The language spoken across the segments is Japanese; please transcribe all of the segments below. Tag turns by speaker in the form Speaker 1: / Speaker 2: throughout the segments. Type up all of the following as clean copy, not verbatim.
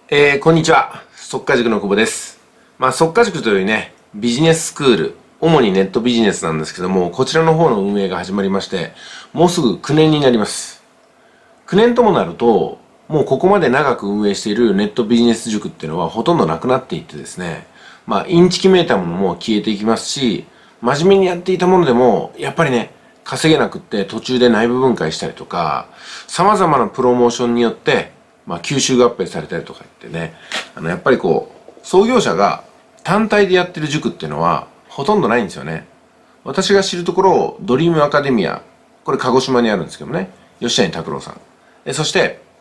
Speaker 1: こんにちは。速稼塾の久保です。速稼塾というね、ビジネススクール、主にネットビジネスなんですけども、こちらの方の運営が始まりまして、もうすぐ9年になります。9年ともなると、もうここまで長く運営しているネットビジネス塾っていうのはほとんどなくなっていってですね、インチキめいたものも消えていきますし、真面目にやっていたものでも、やっぱりね、稼げなくって途中で内部分解したりとか、様々なプロモーションによって、吸収合併されたりとか言ってね、やっぱり創業者が単体でやってる塾っていうのはほとんどないんですよね。私が知るところ、ドリームアカデミア、これ鹿児島にあるんですけどね、吉谷拓郎さん。そして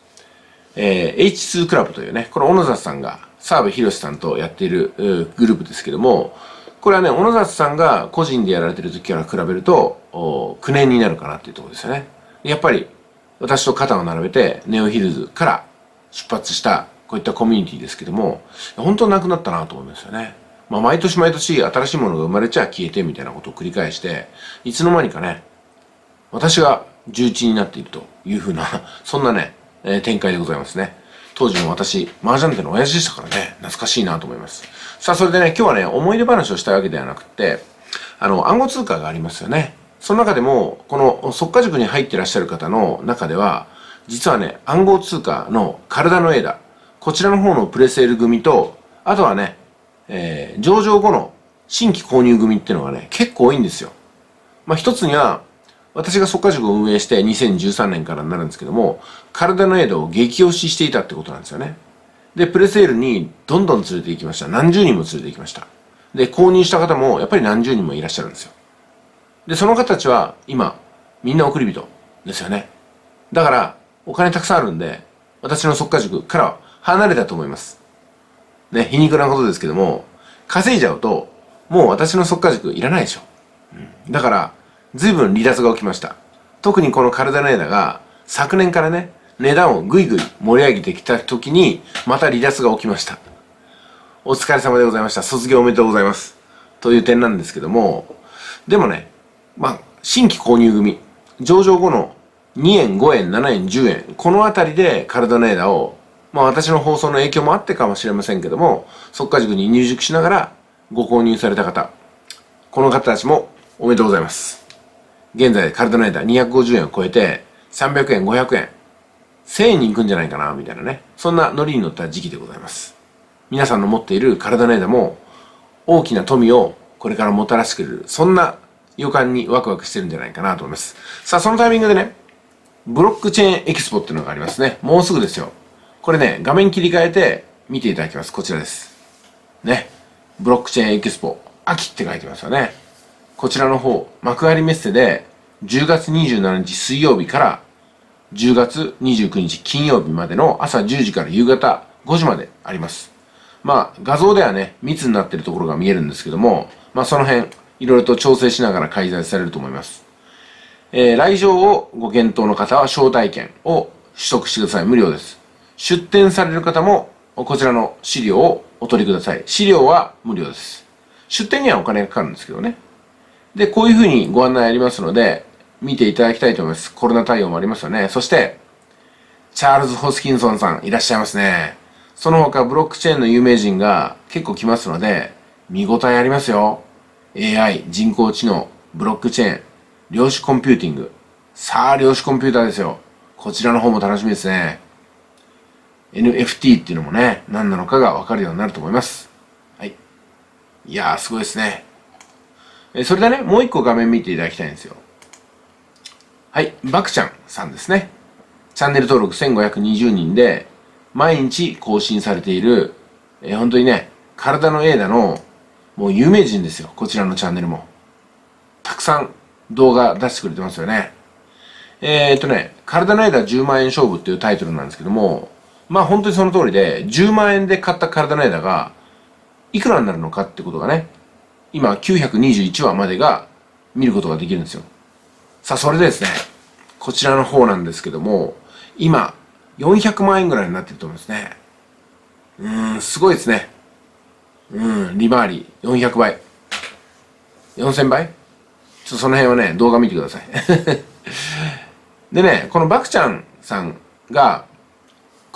Speaker 1: 、H2 クラブというね、これ小野里さんが澤部寛さんとやっているグループですけども、これはね、小野里さんが個人でやられてる時から比べると、9年になるかなっていうところですよね。やっぱり、私と肩を並べて、ネオヒルズから出発したこういったコミュニティですけども、本当なくなったなと思いますよね。毎年毎年新しいものが生まれちゃ消えてみたいなことを繰り返して、いつの間にかね、私が重鎮になっているというふうな、そんなね、展開でございますね。当時も私、麻雀店の親父でしたからね、懐かしいなと思います。さあ、それでね、今日はね、思い出話をしたいわけではなくて、暗号通貨がありますよね。その中でも、この速稼塾に入っていらっしゃる方の中では、実はね、暗号通貨のカルダノエーダ、こちらの方のプレセール組と、あとはね、上場後の新規購入組っていうのがね、結構多いんですよ。一つには、私が速稼塾を運営して2013年からになるんですけども、カルダノエーダを激推ししていたってことなんですよね。で、プレセールにどんどん連れて行きました。何十人も連れて行きました。で、購入した方もやっぱり何十人もいらっしゃるんですよ。で、その方たちは今、みんな送り人ですよね。だから、お金たくさんあるんで、私の速稼塾からは離れたと思います。ね、皮肉なことですけども、稼いじゃうと、もう私の速稼塾いらないでしょ。だから、随分離脱が起きました。特にこのカルダノエーダが、昨年からね、値段をぐいぐい盛り上げてきた時に、また離脱が起きました。お疲れ様でございました。卒業おめでとうございます。という点なんですけども、でもね、新規購入組、上場後の2円、5円、7円、10円、このあたりでカルダノエーダを、私の放送の影響もあってかもしれませんけども、速稼塾に入塾しながらご購入された方、この方たちもおめでとうございます。現在カルダノエーダ250円を超えて、300円、500円、1000円に行くんじゃないかな、みたいなね。そんなノリに乗った時期でございます。皆さんの持っているカルダノエーダも、大きな富をこれからもたらしてくれる、そんな予感にワクワクしてるんじゃないかなと思います。さあ、そのタイミングでね、ブロックチェーンエキスポっていうのがありますね。もうすぐですよ。これね、画面切り替えて見ていただきます。こちらです。ね。ブロックチェーンエキスポ、秋って書いてますよね。こちらの方、幕張メッセで10月27日水曜日から10月29日金曜日までの朝10時から夕方5時まであります。画像ではね、密になっているところが見えるんですけども、その辺、いろいろと調整しながら開催されると思います。来場をご検討の方は招待券を取得してください。無料です。出店される方も、こちらの資料をお取りください。資料は無料です。出店にはお金がかかるんですけどね。で、こういうふうにご案内ありますので、見ていただきたいと思います。コロナ対応もありますよね。そして、チャールズ・ホスキンソンさんいらっしゃいますね。その他ブロックチェーンの有名人が結構来ますので、見応えありますよ。AI、人工知能、ブロックチェーン、量子コンピューティング。さあ、量子コンピューターですよ。こちらの方も楽しみですね。NFT っていうのもね、何なのかがわかるようになると思います。はい。いやー、すごいですね。それでね、もう一個画面見ていただきたいんですよ。はい、バクちゃんさんですね。チャンネル登録1520人で、毎日更新されている、本当にね、カルダノエーダの、もう有名人ですよ。こちらのチャンネルも。たくさん動画出してくれてますよね。カルダノエーダ10万円勝負っていうタイトルなんですけども、本当にその通りで、10万円で買ったカルダノエーダが、いくらになるのかってことがね、今921話までが見ることができるんですよ。さあ、それでですね、こちらの方なんですけども、今、400万円ぐらいになってると思いますね。すごいですね。利回り400倍。4000倍ちょっとその辺はね、動画見てください。でね、このバクちゃんさんが、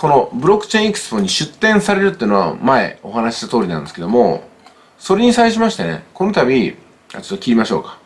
Speaker 1: このブロックチェーンエクスポに出展されるっていうのは前お話しした通りなんですけども、それに際しましてね、この度、ちょっと切りましょうか。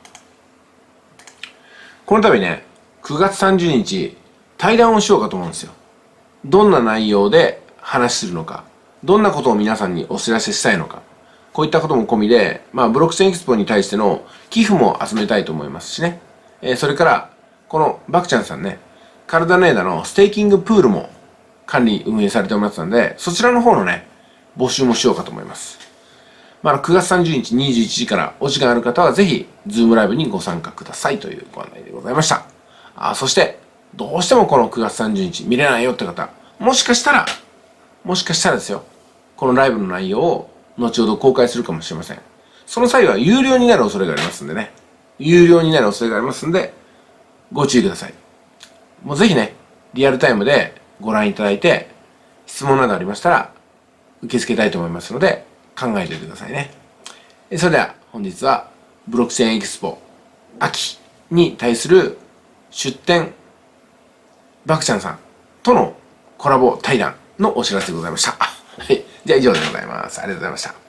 Speaker 1: この度ね、9月30日、対談をしようかと思うんですよ。どんな内容で話するのか、どんなことを皆さんにお知らせしたいのか、こういったことも込みで、ブロックチェーンエクスポに対しての寄付も集めたいと思いますしね。それから、このバクちゃんさんね、カルダネーダのステーキングプールも管理運営されておりますので、そちらの方のね、募集もしようかと思います。9月30日21時からお時間ある方はぜひ、ズームライブにご参加くださいというご案内でございました。そして、どうしてもこの9月30日見れないよって方、もしかしたらですよ、このライブの内容を後ほど公開するかもしれません。その際は有料になる恐れがありますんでね。有料になる恐れがありますんで、ご注意ください。もうぜひね、リアルタイムでご覧いただいて、質問などありましたら、受け付けたいと思いますので、考えておいてくださいね。それでは、本日は、ブロックチェーンエキスポ秋に対する出展、バクちゃんさんとのコラボ対談のお知らせでございました。はい。じゃあ以上でございます。ありがとうございました。